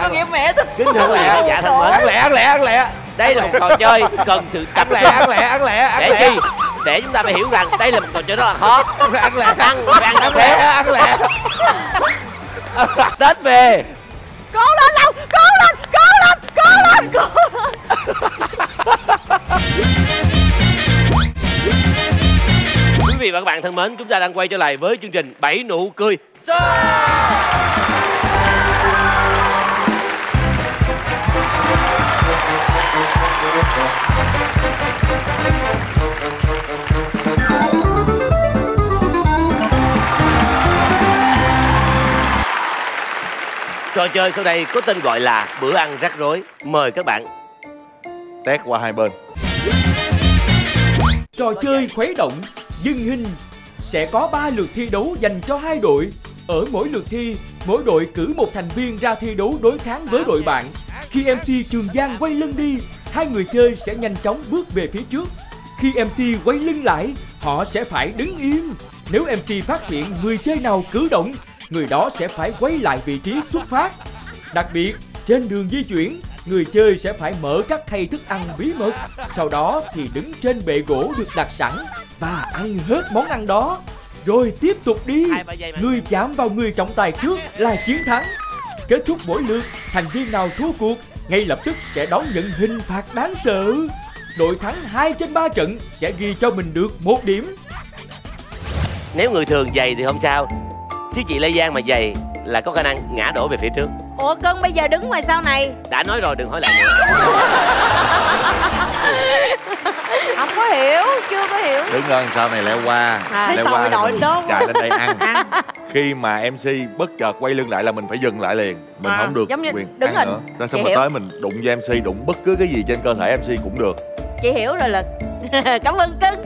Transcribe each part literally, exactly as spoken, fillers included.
tội nghiệp mẹ tôi. Kính thưa lẹ, dạ thân mến. Ăn lẹ, ăn lẹ, ăn lẹ. Đây là một trò chơi cần sự tập Ăn lẹ, ăn lẹ, ăn lẹ, ăn để lẹ. chi? Để chúng ta phải hiểu rằng đây là một trò chơi rất là khó. Ăn lẹ, Ăn, phải ăn ăn cho lẹ, khéo. ăn lẹ. Tết về. Cố lên Long, cố lên, cố lên, cố lên, cố lên. Quý vị và các bạn thân mến, chúng ta đang quay trở lại với chương trình bảy nụ cười show. Trò chơi sau đây có tên gọi là bữa ăn rắc rối. Mời các bạn tét qua hai bên. Trò chơi khuấy động, dưng hình. Sẽ có ba lượt thi đấu dành cho hai đội. Ở mỗi lượt thi, mỗi đội cử một thành viên ra thi đấu đối kháng với đội bạn. Khi em xê Trường Giang quay lưng đi, hai người chơi sẽ nhanh chóng bước về phía trước. Khi em xê quay lưng lại, họ sẽ phải đứng im. Nếu em xê phát hiện người chơi nào cử động, người đó sẽ phải quay lại vị trí xuất phát. Đặc biệt, trên đường di chuyển, người chơi sẽ phải mở các khay thức ăn bí mật. Sau đó thì đứng trên bệ gỗ được đặt sẵn và ăn hết món ăn đó. Rồi tiếp tục đi. Người chạm vào người trọng tài trước là chiến thắng. Kết thúc mỗi lượt, thành viên nào thua cuộc ngay lập tức sẽ đón nhận hình phạt đáng sợ. Đội thắng hai trên ba trận sẽ ghi cho mình được một điểm. Nếu người thường dày thì không sao, chứ chị Lê Giang mà dày là có khả năng ngã đổ về phía trước. Ủa Cưng bây giờ đứng ngoài sau này. Đã nói rồi đừng hỏi lại nữa. Không có hiểu, chưa có hiểu. Đứng lên sau này leo qua. À, leo tội qua đội mình đó. chạy lên đây ăn. ăn. Khi mà em xê bất chợt quay lưng lại là mình phải dừng lại liền. Mình à, không được giống như quyền đứng ăn hình. nữa. Rồi xong rồi tới mình đụng với em xê, đụng bất cứ cái gì trên cơ thể em xê cũng được. Chị hiểu rồi Lực. Cảm ơn Cưng.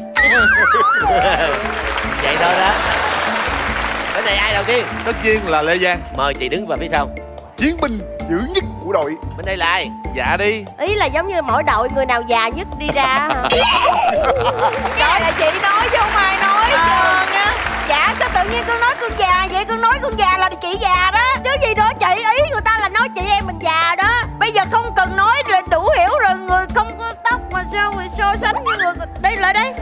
Vậy thôi đó. Bên này ai đầu tiên? Tất nhiên là Lê Giang. Mời chị đứng vào phía sau. Chiến binh dữ nhất của đội. Bên đây là ai? Dạ đi. Ý là giống như mỗi đội người nào già nhất đi ra hả? Trời là chị nói chứ không ai nói. Ờ nha. Dạ sao tự nhiên con nói con già vậy? Con nói con già là chị già đó. Chứ gì đó chị, ý người ta là nói chị em mình già đó. Bây giờ không cần nói rồi, đủ hiểu rồi. Người không có tóc mà sao mà so sánh với người. Đây lại đây.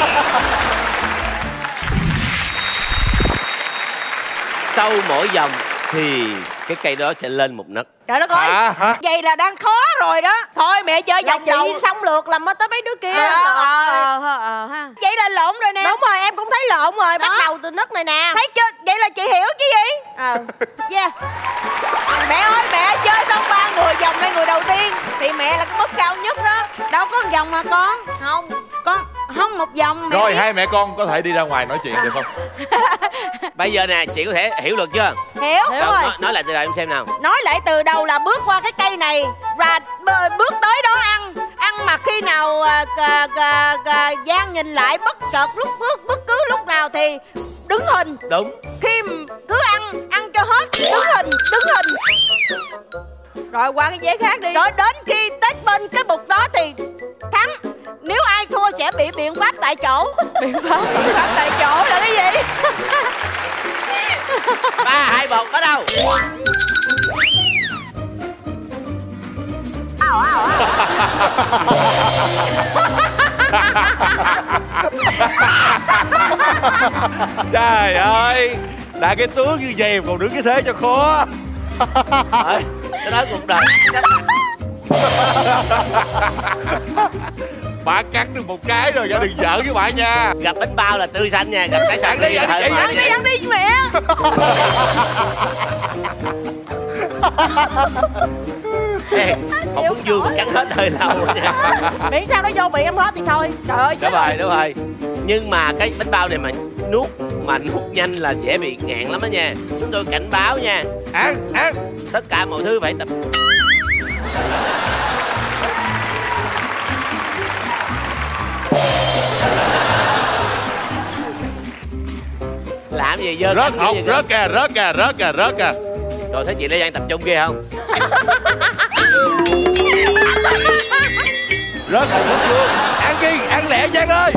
Sau mỗi vòng thì cái cây đó sẽ lên một nấc. Trời đất ơi, Hả? Hả? vậy là đang khó rồi đó. Thôi mẹ chơi vòng đầu xong lượt làm tới mấy đứa kia. Ờ, ờ, ờ, ha. Vậy là lộn rồi nè. Đúng rồi, em cũng thấy lộn rồi. Bắt đầu từ nấc này nè. Thấy chưa? Vậy là chị hiểu chứ gì? Ờ, yeah. Mẹ ơi, mẹ chơi xong ba người vòng đây người đầu tiên thì mẹ là cái mức cao nhất đó. Đâu có một vòng mà con. Không, con không một vòng. Mẹ Rồi biết. hai mẹ con có thể đi ra ngoài nói chuyện được không? Bây giờ nè, chị có thể hiểu được chưa? Hiểu. Hiểu Đâu, rồi. nói, nói lại từ đầu em xem nào. Nói lại từ đầu là bước qua cái cây này và bước tới đó ăn. Ăn mà khi nào à, à, à, à, Giang nhìn lại bất chợt lúc bất, bất cứ lúc nào thì đứng hình. Đúng. Khi cứ ăn, ăn cho hết, đứng hình, đứng hình. Rồi qua cái vé khác đi. Rồi đến khi tết bên cái bục đó thì thắng. Nếu ai thua sẽ bị biện pháp tại chỗ. Biện pháp, biện pháp tại chỗ là cái gì? Ba, hai, một, bắt đầu. Trời ơi, đã cái tướng như vậy còn đứng cái thế cho khó. Thôi, cái đó cuộc đời. Bà cắn được một cái rồi, ra đừng giỡn với bà nha. Gặp bánh bao là tươi xanh nha, gặp cái sẵn đi. Ăn đi, Ăn đi, ăn đi mẹ. Ê, không muốn vui mà cắn hết hơi lâu rồi nha. Miễn sao nó vô bị em hết thì thôi. Trời ơi. Đúng rồi, đúng rồi. Nhưng mà cái bánh bao này mà nuốt mà nuốt nhanh là dễ bị ngạn lắm đó nha. Chúng tôi cảnh báo nha. Ăn, ăn. Tất cả mọi thứ phải tập. Làm gì dơ? Rớt học, rớt kìa, rớt kìa, rớt kìa, rớt kìa. Rồi thấy chị Lê Giang tập trung kia không? Rớt học rớt luôn. Ăn đi, ăn lẹ Giang ơi.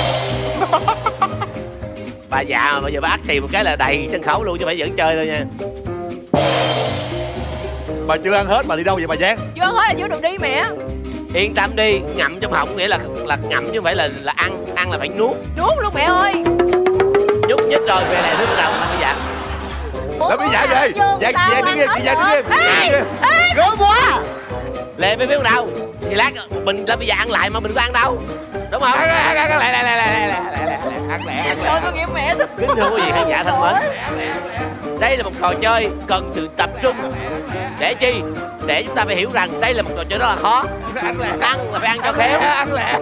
Bà già mà bây giờ bà ắt xì một cái là đầy sân khấu luôn chứ phải dẫn chơi thôi nha. Bà chưa ăn hết, bà đi đâu vậy bà Giang? Chưa ăn hết là chưa được đi mẹ. Yên tâm đi, ngậm trong họng nghĩa là là ngậm chứ không phải là là ăn. Ăn là phải nuốt. Nuốt luôn mẹ ơi. Nhúc nhích rồi về lại nước đầu làm cái dạ. Làm cái dạ gì? Dạ dạ đi nghe, dạ đi nghe. Gớm quá. Lê mấy biết đâu. Thì lát mình làm bây giờ ăn lại mà mình có ăn đâu. Đúng không? Ăn ăn ăn lại lại lại lại lại lại ăn lẹ ăn lẹ. Ôi con nghe mẹ tôi. Kính thưa quý vị khán giả thân mến, đây là một trò chơi cần sự tập trung. Để chi? Để chúng ta phải hiểu rằng đây là một trò chơi rất là khó. Ăn lẹ. Ăn là phải ăn cho khéo. Ăn lẹ.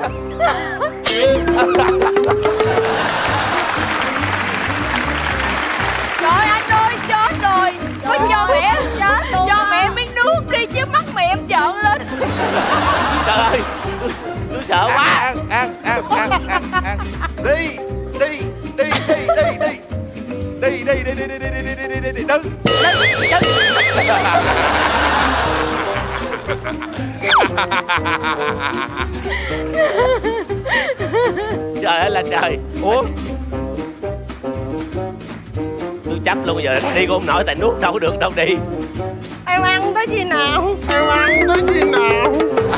Trời anh ơi chết rồi. Có cho mẹ cho mẹ miếng nước đi chứ mắt mẹ em trợn lên. Trời ơi, tôi sợ quá. Ăn ăn ăn ăn ăn ăn. Đi đi đi đi đi đi. Đi đi đi đi đi đi đi đi đi đi đứng. Trời ơi là trời. Ủa? Tôi chấp luôn bây giờ đi cũng không nổi tại nuốt đâu có được đâu đi. Em ăn tới khi nào? Em ăn tới khi nào?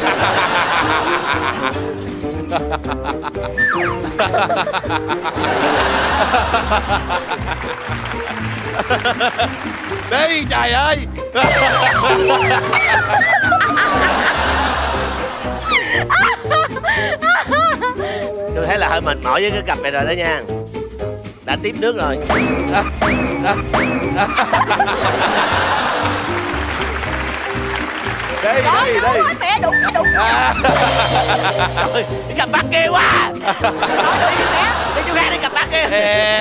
Đi trời ơi. Tôi thấy là hơi mệt mỏi với cái cặp này rồi đó nha. Đã tiếp nước rồi. Đi đi đi. Mẹ đụng đụng. Trời, cái cặp bắt kia quá. Đi chỗ khác đi cặp bắt kia.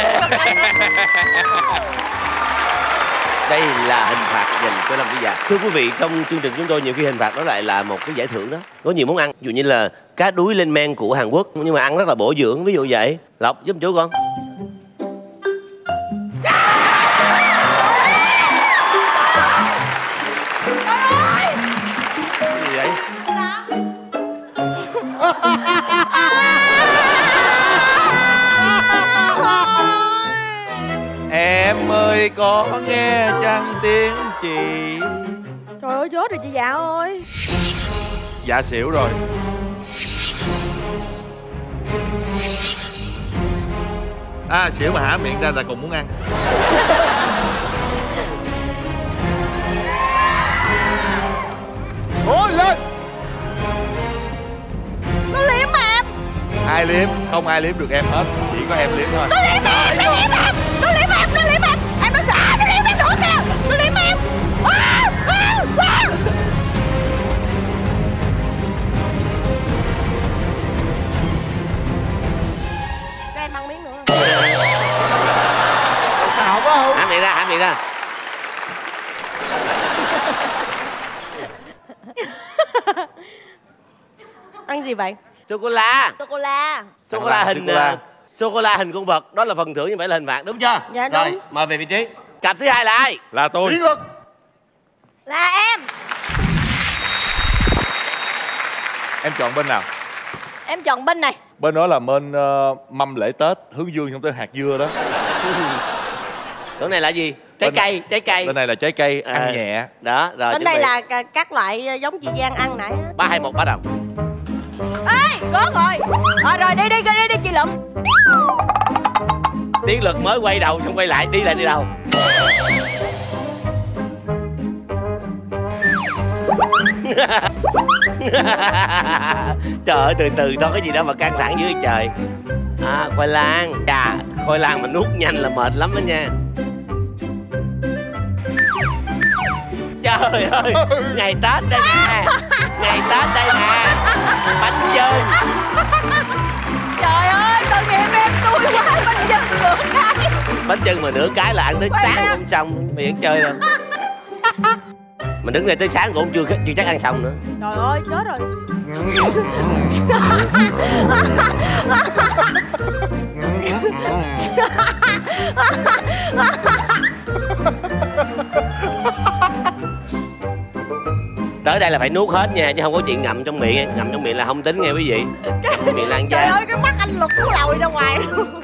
Đây là hình phạt dành cho Lâm Vĩ Dạ. Thưa quý vị, trong chương trình chúng tôi nhiều khi hình phạt đó lại là một cái giải thưởng đó. Có nhiều món ăn, ví dụ như là cá đuối lên men của Hàn Quốc nhưng mà ăn rất là bổ dưỡng, ví dụ vậy. Lộc giúp chú con. Gì vậy? Em ơi có nghe chăng tiếng chị? Trời ơi chết rồi chị Dạ ơi. Dạ xỉu rồi. À xỉu mà hả miệng ra là còn muốn ăn. Cố lên. Nó liếm mà em. Ai liếm? Không ai liếm được em hết. Chỉ có em liếm thôi. Nó liếm em, nó liếm em. Nó liếm em, nó liếm em. Em nói à, nó liếm em nữa kìa. Nó liếm em. À, à, à. Cho em ăn miếng nữa. Xạo quá không? Hãm miệng ra, hãm miệng ra. Ăn gì vậy? Sô cô la. Sô cô la. Sô cô la hình uh, sô cô la hình con vật, đó là phần thưởng nhưng phải là hình phạt đúng chưa? Dạ Rồi, đúng. mời về vị trí. Cặp thứ hai là ai? Là tôi. Tiến lực. Là em. Em chọn bên nào? Em chọn bên này. Bên đó là bên uh, mâm lễ Tết hướng dương trong tới hạt dưa đó. Chỗ này là gì? Trái Bên... cây, trái cây. Bên này là trái cây ăn À, nhẹ. đó, rồi. Bên đây là c- các loại giống chị Giang ăn nãy á. ba hai một bắt đầu. Ê, có rồi. À, rồi đi đi đi đi, đi chị Lụm. Tiến lực mới quay đầu xong quay lại, đi lại đi đâu? Trời ơi, từ từ đó cái gì đó mà căng thẳng dưới trời. À, khoai lang. Chà, khoai lang mà nuốt nhanh là mệt lắm đó nha. Trời ơi, ngày Tết đây nè. Ngày Tết đây nè. Bánh chưng. Trời ơi, tội nghiệp em tôi quá. Bánh chưng nửa cái. Bánh chưng mà nửa cái là ăn tới Khoai sáng lang. không xong. Mày vẫn chơi đâu. Mình đứng đây tới sáng cũng chưa chưa chắc ăn xong nữa. Trời ơi, chết rồi. Tới đây là phải nuốt hết nha, chứ không có chuyện ngậm trong miệng. Ngậm trong miệng là không tính nghe quý vị. Ngậm trong miệng là ăn Trời da. ơi, cái mắt anh Lục nó lòi ra ngoài luôn.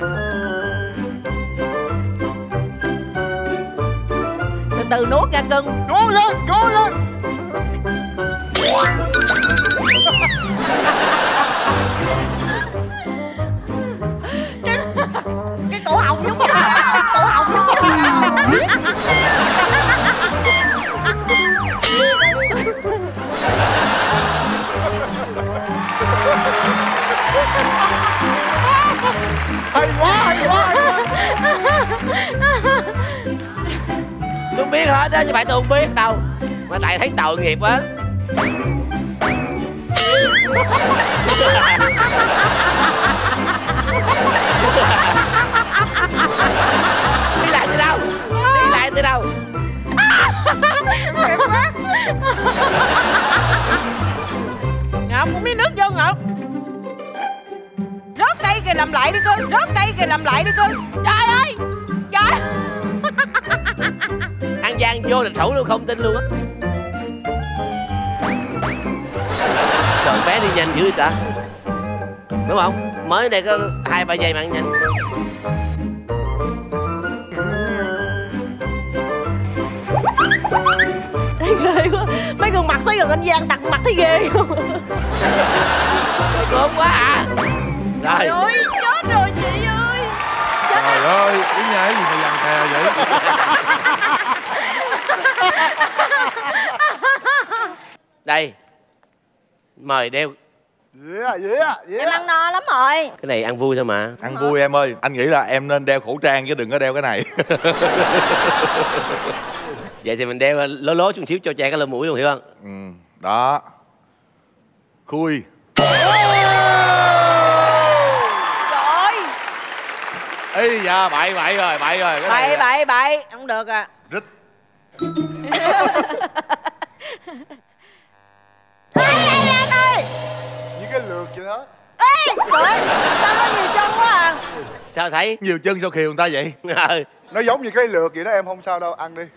Từ từ nuốt ra cưng. Cố lên, cố lên. Cái cổ họng giống như là cổ họng giống như là Hay quá, hay quá, hay quá. Tôi biết hết đó, chứ phải tôi không biết đâu. Mà tại thấy tội nghiệp quá. Đi lại từ đâu? Đi lại từ đâu? Ngọc cũng biết nước vô Ngọc. Rớt cây kìa, làm lại đi coi. Rớt cây kìa, làm lại đi coi. Trời ơi. Trời. An Giang vô địch thủ luôn, không tin luôn á. Trời, bé đi nhanh dữ vậy ta. Đúng không? Mới đây có hai ba giây mà ăn nhanh. Thấy ghê quá. Mấy gương mặt thấy gần anh Giang đặt mặt thấy ghê không? Mày gớm quá à. Rồi. Trời ơi, chết rồi chị ơi. Chết. Trời ơi, cái nhái gì mà dằn thè vậy? Đây. Mời đeo. Yeah, yeah, Em yeah. ăn no lắm rồi. Cái này ăn vui thôi mà. Ăn vui em ơi. Anh nghĩ là em nên đeo khẩu trang chứ đừng có đeo cái này. Vậy thì mình đeo lố lố chút xíu cho che cái lỗ mũi luôn, hiểu không? Ừ, đó. Khui. Trời Ê da, bậy bậy rồi, bậy rồi. Cái bậy này- bậy bậy, không được à. Rít. Những cái lượt vậy đó. Ê, trời ơi, sao nó nhiều chân quá à. Sao thấy? Nhiều chân sao khiều người ta vậy? Ừ. Nó giống như cái lượt vậy đó em, không sao đâu, ăn đi.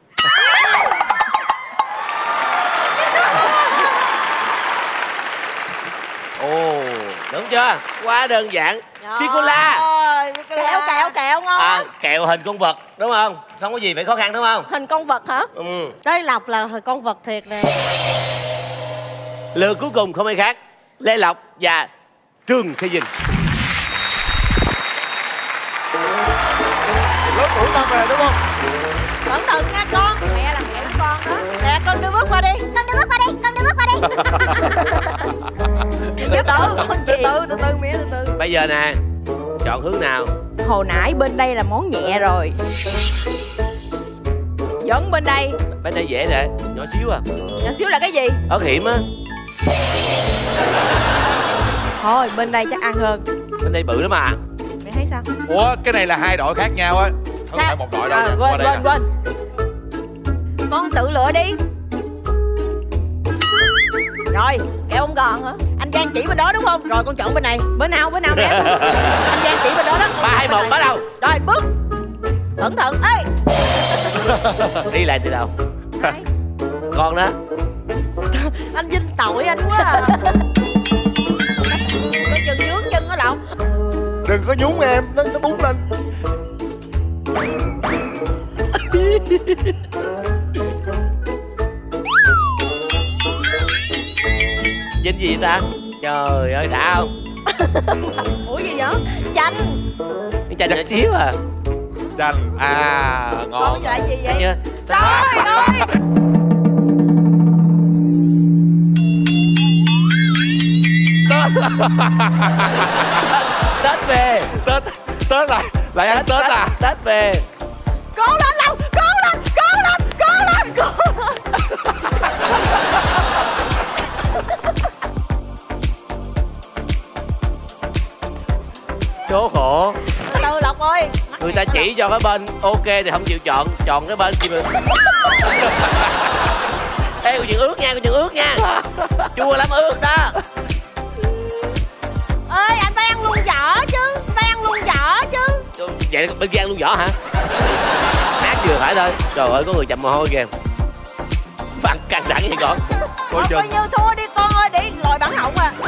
Ồ, đúng chưa? Quá đơn giản. Sô-cô-la. Kẹo kẹo kẹo ngon. À, kẹo hình con vật, đúng không? Không có gì phải khó khăn đúng không? Hình con vật hả? Ừ. Đây Lộc là hình con vật thiệt nè. Lượt cuối cùng không ai khác, Lê Lộc và Trương Thế Vinh. Lớn tuổi mang về đúng không? Cẩn thận nha con. Mẹ làm kẹo con đó. Nè con đưa bước qua đi. Con đưa bước qua đi. Con đưa bước qua đi. Từ từ, từ từ, từ từ mẹ từ từ. Bây giờ nè, chọn hướng nào? Hồi nãy bên đây là món nhẹ rồi. Vẫn bên đây. Bên đây dễ nè, nhỏ xíu à. Nhỏ xíu là cái gì? Ớt hiểm á. Thôi bên đây chắc ăn hơn. Bên đây bự lắm à. Mẹ thấy sao? Ủa, cái này là hai đội khác nhau á. Không phải một đội đâu. À, nha. quên Qua đây quên nè. quên. Con tự lựa đi. Rồi, kẹo ông gòn hả? Anh Giang chỉ bên đó đúng không? Rồi con chọn bên này. Bên nào? Bên nào nè? Anh Giang chỉ bên đó đó. Ba hai một bắt đầu. Rồi bước. Cẩn thận. Ê. Đi lại từ đầu. Con đó. Anh Vinh tội anh quá à. Coi chừng vướng chân ở Lộc. Đừng có nhúng em, nó, nó búng lên. Vinh gì ta? Trời ơi đã không? Ủa gì vậy? Chanh. Cái chanh nhỏ xíu à. Chanh. À, Con ngon. là gì vậy? Chưa? Trời ơi. Tết về. Tết, Tết lại, lại ăn Tết à? Tết về. Cố lên Lộc, cố lên, cố lên, cố lên, cố lên. Số khổ. Từ Lộc ơi. Người ta chỉ cho cái bên ok thì không chịu chọn, chọn cái bên gì mà. Ê, còn chuyện ướt nha, còn chuyện ướt nha. Chua lắm, ướt đó. Ê, anh phải ăn luôn vỏ chứ. Phải ăn luôn vỏ chứ. Vậy bên kia ăn luôn vỏ hả? Hát vừa phải thôi. Trời ơi, có người chậm mồ hôi kìa. Bạn căng thẳng vậy con. Coi Không chừng. coi như thua đi con ơi, để lòi bản họng à.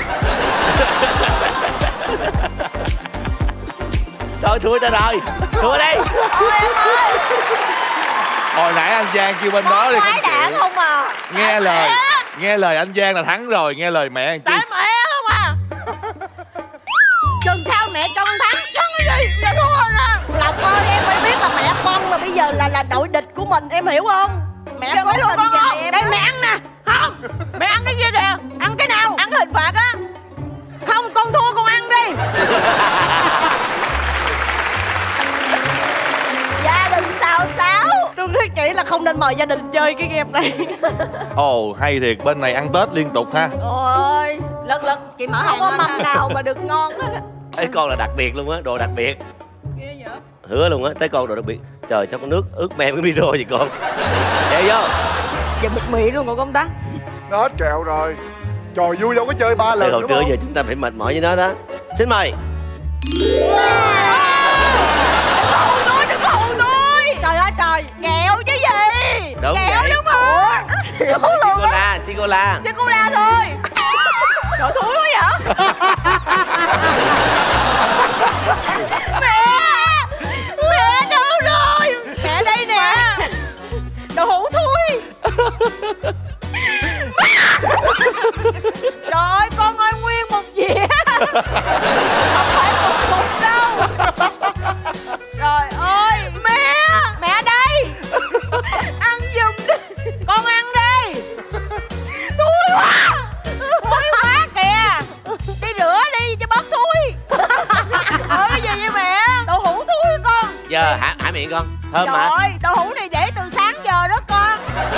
Thôi thua ta rồi. Thua đi. Thôi em ơi. Hồi nãy anh Giang kêu bên đó đi Quái không đản chịu. không à. Nghe lời. Nghe lời anh Giang là thắng rồi, nghe lời mẹ anh Chi. Tại mẹ không à. Chừng sao mẹ cho con thắng. Thắng cái gì? Dạ thua rồi nè. Lộc ơi, em phải biết là mẹ con mà bây giờ là là đội địch của mình, em hiểu không? Mẹ cố tình dạy em. Đây mẹ ăn nè. Không. Mẹ ăn cái gì nè? Ăn cái nào? Ăn cái hình phạt á. Không, con thua con ăn đi. Gia đình xào xáo. Tôi thiết nghĩ là không nên mời gia đình chơi cái game này. Ồ, hay thiệt, bên này ăn Tết liên tục ha. Ôi, lật lật chị mở không có mâm nào mà được ngon hết á. Thấy con là đặc biệt luôn á, đồ đặc biệt. Ghê vậy? Hứa luôn á, thấy con đồ đặc biệt. Trời, sao con nước ướt me cái micro vậy con. Để vô. Giờ bịt miệng luôn còn công ta. Nó hết kẹo rồi. Trò vui đâu có chơi ba lần. Hồi trưa giờ chúng ta phải mệt mỏi với nó đó. Xin mời. Hù tôi, đừng có hù tôi. Trời ơi trời, kẹo chứ gì. Đúng kẹo vậy. đúng không? Xỉu luôn á. Sô-cô-la, sô-cô-la. Sô-cô-la thôi. Trời thúi quá vậy. Mẹ, mẹ đâu rồi? Mẹ đây nè. Đồ hũ thui. Trời ơi, con ơi, nguyên một dĩa. Không phải một cục đâu. Trời ơi, mẹ. Mẹ đây. Ăn giùm đi. Con ăn đi. Thui quá. Thui quá kìa. Đi rửa đi cho bớt thui. Ờ cái gì vậy mẹ? Đậu hũ thui con. Giờ hả, hả miệng con. Thơm Trời mà. ơi, đậu hũ này để từ sáng giờ đó con.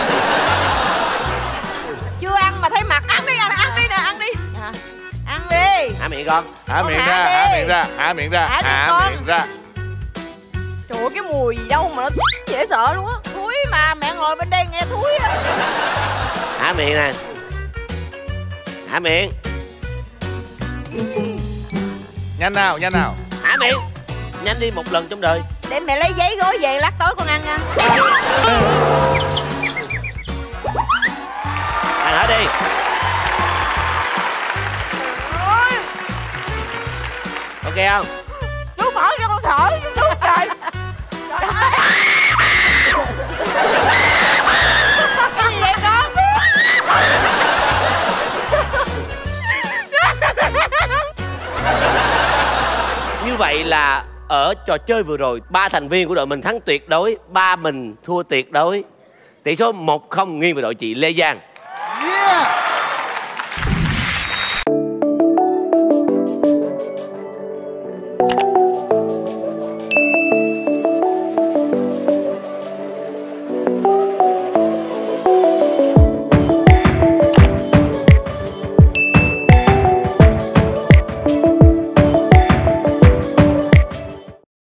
Chưa ăn mà thấy mặt. Ăn đi, ăn, ăn đi nè, ăn đi. À, ăn đi. Hả miệng con. Hả Con miệng hả ra, đi. hả miệng ra, hả miệng ra, Hả đi hả con. miệng ra. Trời ơi, cái mùi gì đâu mà nó dễ sợ luôn á. Thúi mà, mẹ ngồi bên đây nghe thúi á. Hả miệng nè. Hả miệng. Nhanh nào, nhanh nào. Hả miệng. Nhanh đi, một lần trong đời. Để mẹ lấy giấy gói về lát tối con ăn nha. Ăn hả đi. Ôi, Ok không? chú mở cho con thở chú trời. Trời ơi. Cái gì vậy con? Như vậy là ở trò chơi vừa rồi, ba thành viên của đội mình thắng tuyệt đối, ba mình thua tuyệt đối. Tỷ số một không nghiêng về đội chị Lê Giang. Yeah.